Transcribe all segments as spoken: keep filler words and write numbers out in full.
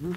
הנה.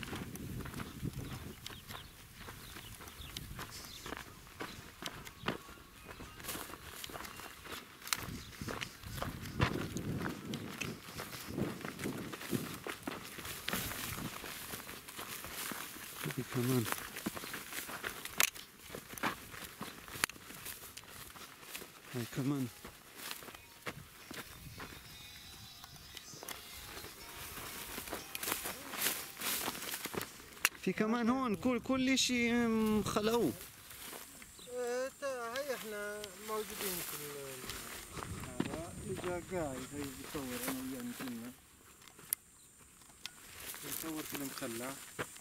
كمان هاي كمان في كمان هون كل كل شيء خلقوه. هاي احنا موجودين في هذا اجا قاعد هي بيصور انا وياه مثلنا بيصور في المخلع.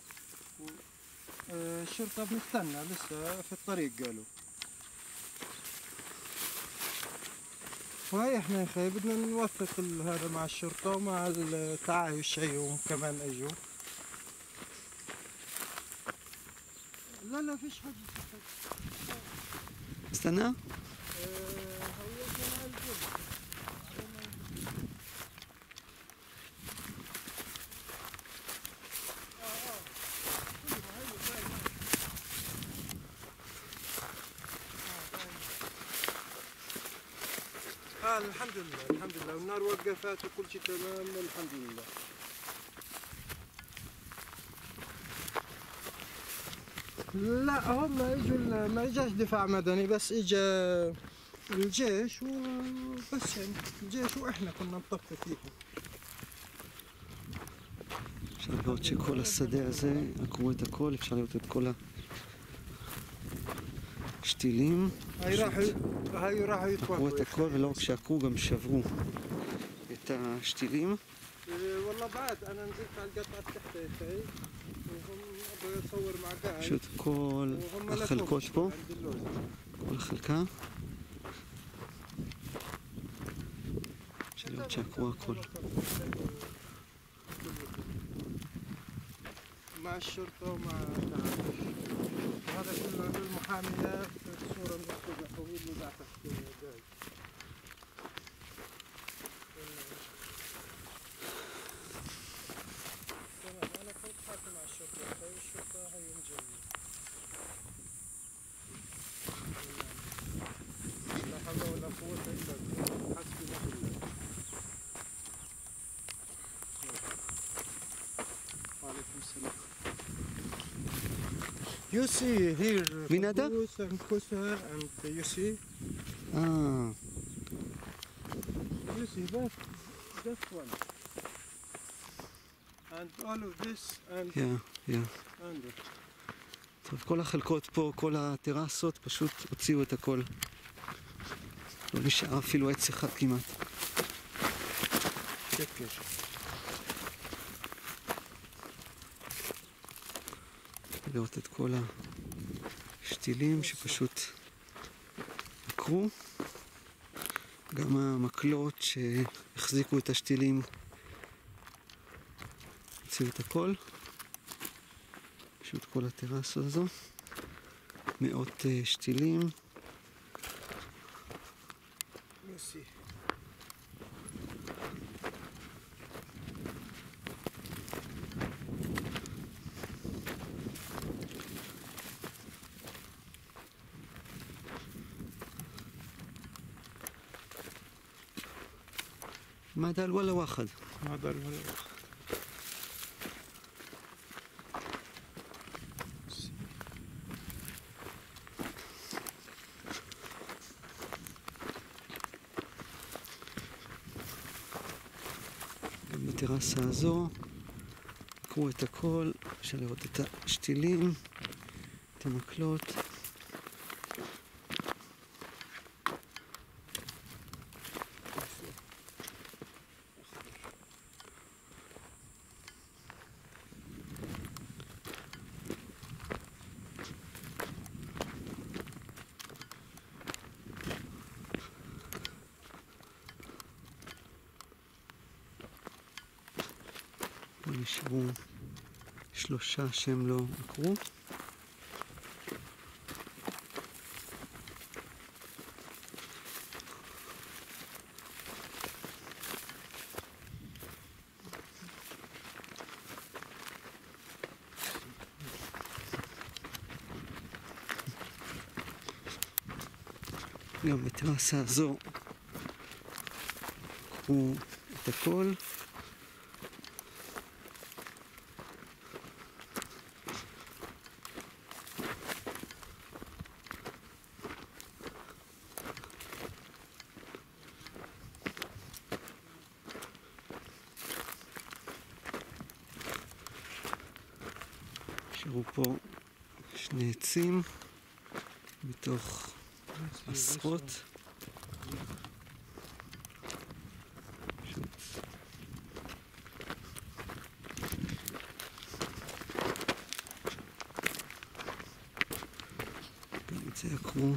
الشرطة بنستنى لسه في الطريق قالوا. وهي احنا يا اخي بدنا نوثق هذا مع الشرطة ومع التعايش هيهم كمان اجوا. لا لا فيش حد. استنى. اه هو مع الجبل. آه الحمد لله الحمد لله والنار وقفت وكل شيء تمام الحمد لله. لا هم اجوا ما اجاش دفاع مدني بس اجا الجيش وبس يعني الجيش واحنا كنا نطفي فيهم. אפשר לראות שכל השדה הזה, עקרו את הכל, אפשר לראות את כל השתילים. עקרו את הכל, ולא רק שעקרו, גם שברו את השתילים. والله بعد انا نزلت على القطعه تحت يا اخي وهم ابغى اصور مع قاعد. פשוט כל החלקות פה, כל החלקה. אפשר לראות שעקרו הכל. مع الشرطة ومع التعايش. وهذا كله المحاميات الصورة المكتوبة طويل وزع تحت جاي. تمام أنا كنت حاكي مع الشرطة هاي الشرطة هي مجرية. لا حول ولا قوة إلا بالله حسبنا بالله. وعليكم السلام. You see here Vinada? and Kusa and you see אה, you see that that one and all of this and יא, יא. and טוב, כל החלקות פה, כל הטרסות, פשוט הוציאו את הכל. לא נשאר אפילו עץ אחד כמעט. שקר. לראות את כל השתילים שפשוט עקרו. גם המקלות שהחזיקו את השתילים הוציאו את הכל. פשוט כל הטרסה הזו. מאות שתילים. You see ما دال ولا واحد. ما ضل ولا واحد. גם בטרסה הזו עקרו את הכל. אפשר לראות את השתילים, את המקלות. נשארו שלושה שהם לא עקרו. גם בטרסה הזו קחו את הכל. נשארו פה שני עצים מתוך עשרות. פשוט גם את זה יקרו.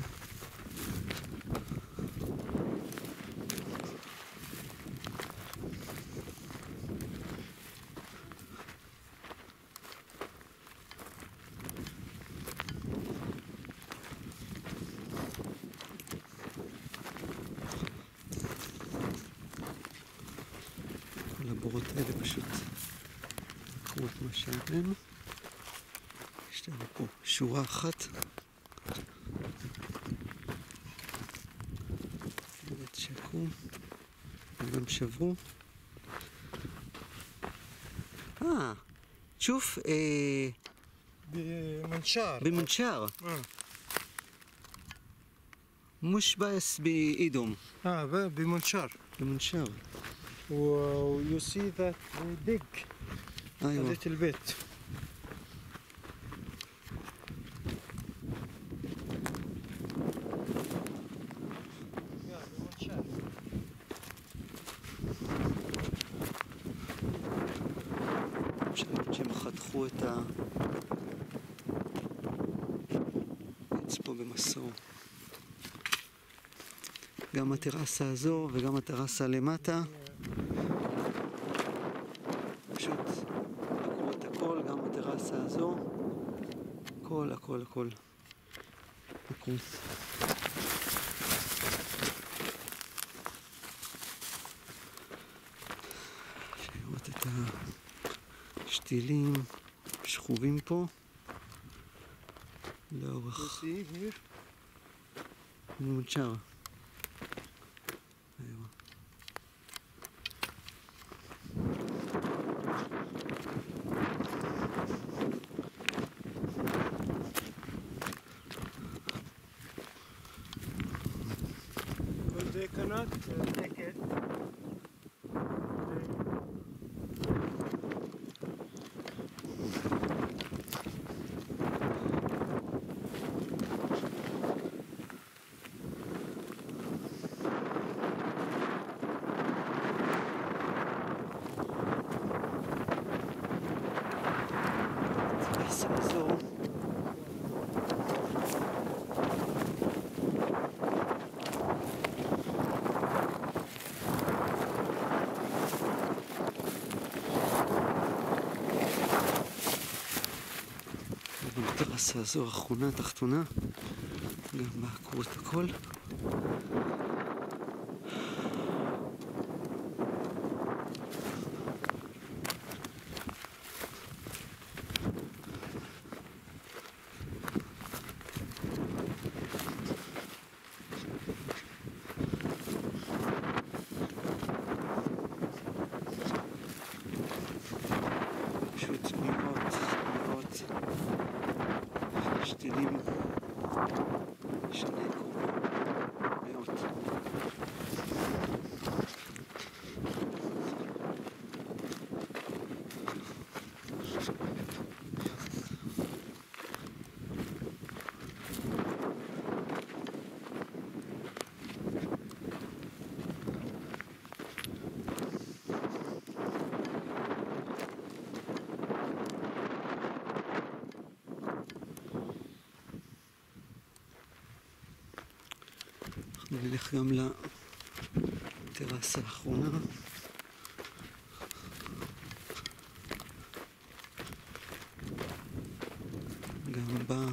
הבורות האלה פשוט לקחו את מה שעלינו. יש לנו פה שורה אחת. באמת שקרו, הם גם שברו. אה, שוף, אה... במנשר. במנשר. אה. مش بس بإيدهم. اه ب- بمنشار. במנשר. و you see that they dig a أيوة. little bit. Yeah, بمنشار. אפשר שהם חתכו את העץ פה במסור. גם הטרסה הזו וגם הטרסה למטה. פשוט לקחו את הכל, גם הטרסה הזו. הכל, הכל, הכל. לקחו. אפשר לראות את השתילים שכובים פה. You לאורך see here? מונצ'ר. أيوة. But they cannot uh, take it. הטרסה הזו. הטרסה הזו האחרונה, תחתונה, גם בעקרו את הכל. פשוט מאות, מאות שתילים שנעקרו, מאות. נלך גם לטרסה האחרונה. גם בה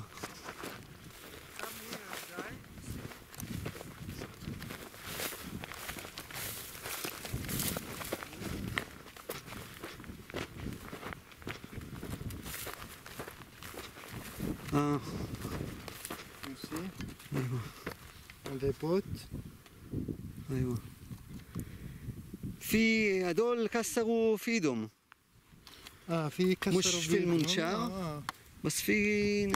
אה, You see? אייווה. عندي بوت. ايوه. في هدول كسروا في ايدهم. اه في كسروا مش في بيدهم. المنشار. آه. بس في